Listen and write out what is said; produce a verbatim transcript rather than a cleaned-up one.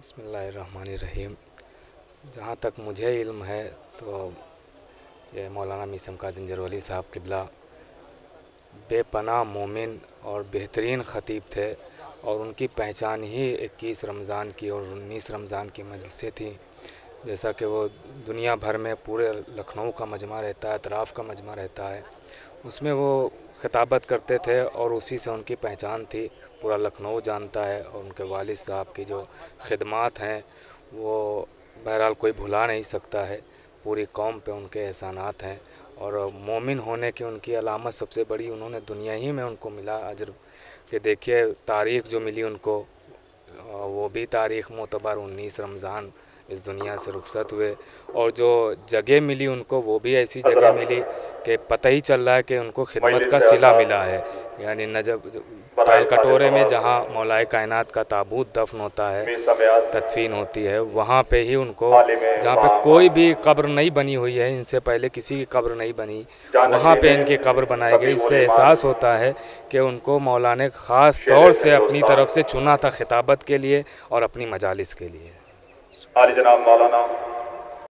بسم اللہ الرحمن الرحیم۔ جہاں تک مجھے علم ہے تو یہ مولانا میثم کاظم جرولی صاحب قبلہ بے پناہ مومن اور بہترین خطیب تھے، اور ان کی پہچان ہی اکیس رمضان کی اور انیس رمضان کی مجلسیں تھیں۔ جیسا کہ وہ دنیا بھر میں پورے لکھنؤ کا مجمع رہتا ہے، اطراف کا مجمع رہتا ہے، اس میں وہ خطابت کرتے تھے اور اسی سے ان کی پہچان تھی۔ پورا لکھنؤ جانتا ہے، اور ان کے والد صاحب کی جو خدمات ہیں وہ بہرحال کوئی بھلا نہیں سکتا ہے۔ پوری قوم پہ ان کے احسانات ہیں، اور مومن ہونے کی ان کی علامت سب سے بڑی انہوں نے دنیا ہی میں ان کو ملا اجر کہ دیکھیے تاریخ جو ملی ان کو، وہ بھی تاریخ معتبر انیس رمضان اس دنیا سے رخصت ہوئے، اور جو جگہ ملی ان کو وہ بھی ایسی جگہ ملی کہ پتہ ہی چل رہا ہے کہ ان کو خدمت کا صلہ ملا ہے۔ یعنی نجف تال کٹورے میں جہاں مولائے کائنات کا تابوت دفن ہوتا ہے، تدفین ہوتی ہے، وہاں پہ ہی ان کو، جہاں پہ کوئی بھی قبر نہیں بنی ہوئی ہے، ان سے پہلے کسی کی قبر نہیں بنی، وہاں پہ ان کی قبر بنائی گئی۔ اس سے احساس ہوتا ہے کہ ان کو مولا نے خاص طور سے اپنی طرف سے چنا تھا خطابت کے لیے اور اپنی مجالس کے لیے۔ جناب مولانا